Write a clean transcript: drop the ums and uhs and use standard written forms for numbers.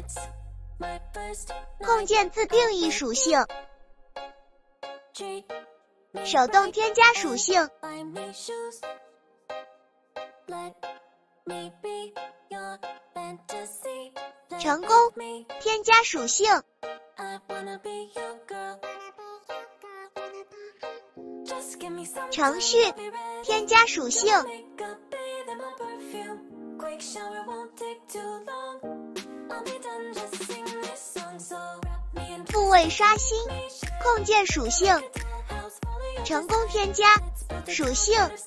控件自定义属性，手动添加属性，成功添加属性，程序添加属性，复位刷新控件属性，成功添加属性。